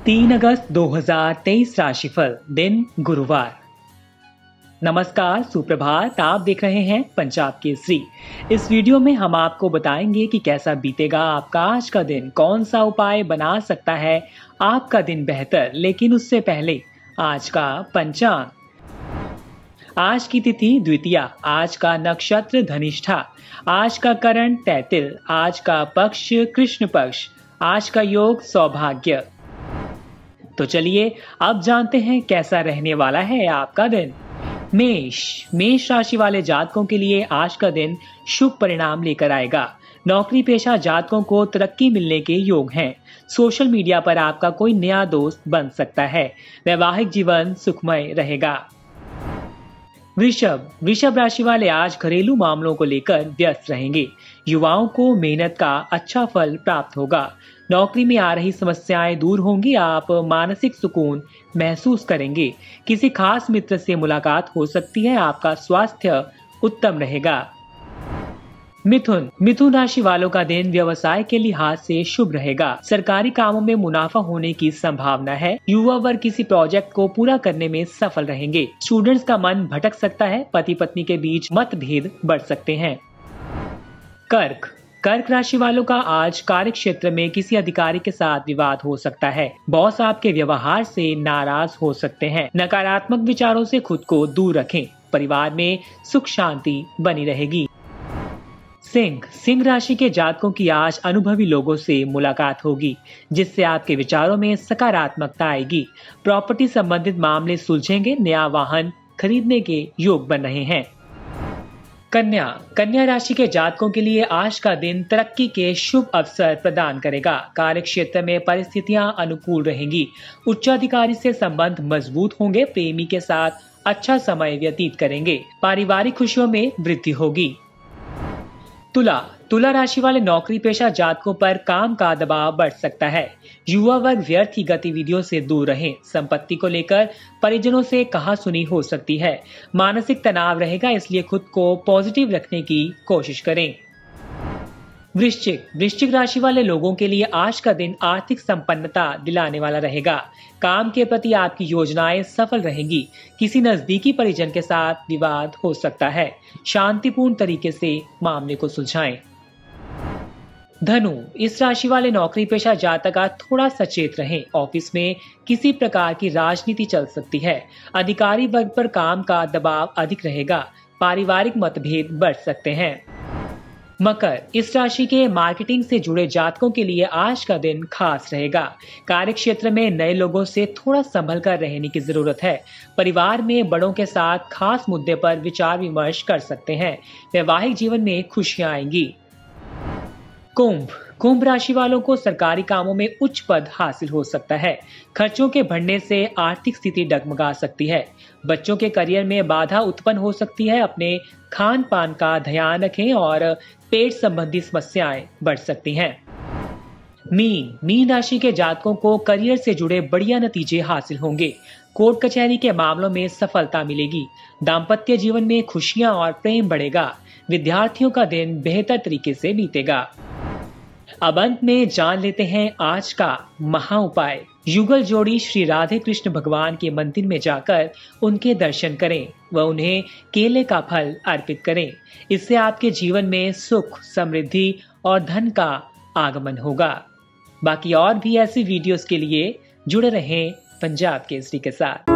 3 अगस्त 2023 राशिफल दिन गुरुवार। नमस्कार, सुप्रभात। आप देख रहे हैं पंजाब केसरी। इस वीडियो में हम आपको बताएंगे कि कैसा बीतेगा आपका आज का दिन, कौन सा उपाय बना सकता है आपका दिन बेहतर। लेकिन उससे पहले आज का पंचांग। आज की तिथि द्वितीया, आज का नक्षत्र धनिष्ठा, आज का करण तैतिल, आज का पक्ष कृष्ण पक्ष, आज का योग सौभाग्य। तो चलिए अब जानते हैं कैसा रहने वाला है आपका दिन। मेष राशि वाले जातकों के लिए आज का दिन शुभ परिणाम लेकर आएगा। नौकरी पेशा जातकों को तरक्की मिलने के योग हैं। सोशल मीडिया पर आपका कोई नया दोस्त बन सकता है। वैवाहिक जीवन सुखमय रहेगा। वृषभ राशि वाले आज घरेलू मामलों को लेकर व्यस्त रहेंगे। युवाओं को मेहनत का अच्छा फल प्राप्त होगा। नौकरी में आ रही समस्याएं दूर होंगी। आप मानसिक सुकून महसूस करेंगे। किसी खास मित्र से मुलाकात हो सकती है। आपका स्वास्थ्य उत्तम रहेगा। मिथुन राशि वालों का दिन व्यवसाय के लिहाज से शुभ रहेगा। सरकारी कामों में मुनाफा होने की संभावना है। युवा वर्ग किसी प्रोजेक्ट को पूरा करने में सफल रहेंगे। स्टूडेंट्स का मन भटक सकता है। पति पत्नी के बीच मतभेद बढ़ सकते हैं। कर्क राशि वालों का आज कार्य क्षेत्र में किसी अधिकारी के साथ विवाद हो सकता है। बॉस आपके व्यवहार से नाराज हो सकते हैं। नकारात्मक विचारों से खुद को दूर रखें। परिवार में सुख शांति बनी रहेगी। सिंह राशि के जातकों की आज अनुभवी लोगों से मुलाकात होगी, जिससे आपके विचारों में सकारात्मकता आएगी। प्रॉपर्टी संबंधित मामले सुलझेंगे। नया वाहन खरीदने के योग बन रहे हैं। कन्या राशि के जातकों के लिए आज का दिन तरक्की के शुभ अवसर प्रदान करेगा। कार्य क्षेत्र में परिस्थितियां अनुकूल रहेंगी। उच्चाधिकारी से संबंध मजबूत होंगे। प्रेमी के साथ अच्छा समय व्यतीत करेंगे। पारिवारिक खुशियों में वृद्धि होगी। तुला राशि वाले नौकरी पेशा जातकों पर काम का दबाव बढ़ सकता है। युवा वर्ग व्यर्थ की गतिविधियों से दूर रहें। संपत्ति को लेकर परिजनों से कहासुनी हो सकती है। मानसिक तनाव रहेगा, इसलिए खुद को पॉजिटिव रखने की कोशिश करें। वृश्चिक राशि वाले लोगों के लिए आज का दिन आर्थिक संपन्नता दिलाने वाला रहेगा। काम के प्रति आपकी योजनाएं सफल रहेंगी। किसी नजदीकी परिजन के साथ विवाद हो सकता है। शांतिपूर्ण तरीके से मामले को सुलझाएं। धनु, इस राशि वाले नौकरी पेशा जातक आज थोड़ा सचेत रहें। ऑफिस में किसी प्रकार की राजनीति चल सकती है। अधिकारी वर्ग पर काम का दबाव अधिक रहेगा। पारिवारिक मतभेद बढ़ सकते हैं। मकर, इस राशि के मार्केटिंग से जुड़े जातकों के लिए आज का दिन खास रहेगा। कार्य क्षेत्र में नए लोगों से थोड़ा संभल कर रहने की जरूरत है। परिवार में बड़ों के साथ खास मुद्दे पर विचार विमर्श कर सकते हैं। वैवाहिक जीवन में खुशियां आएंगी। कुंभ राशि वालों को सरकारी कामों में उच्च पद हासिल हो सकता है। खर्चों के बढ़ने से आर्थिक स्थिति डगमगा सकती है। बच्चों के करियर में बाधा उत्पन्न हो सकती है। अपने खान पान का ध्यान रखें और पेट संबंधी समस्याएं बढ़ सकती हैं। मीन राशि के जातकों को करियर से जुड़े बढ़िया नतीजे हासिल होंगे। कोर्ट कचहरी के मामलों में सफलता मिलेगी। दाम्पत्य जीवन में खुशियां और प्रेम बढ़ेगा। विद्यार्थियों का दिन बेहतर तरीके से बीतेगा। अब अंत में जान लेते हैं आज का महा उपाय। युगल जोड़ी श्री राधे कृष्ण भगवान के मंदिर में जाकर उनके दर्शन करें व उन्हें केले का फल अर्पित करें। इससे आपके जीवन में सुख, समृद्धि और धन का आगमन होगा। बाकी और भी ऐसी वीडियोस के लिए जुड़े रहें पंजाब केसरी के साथ।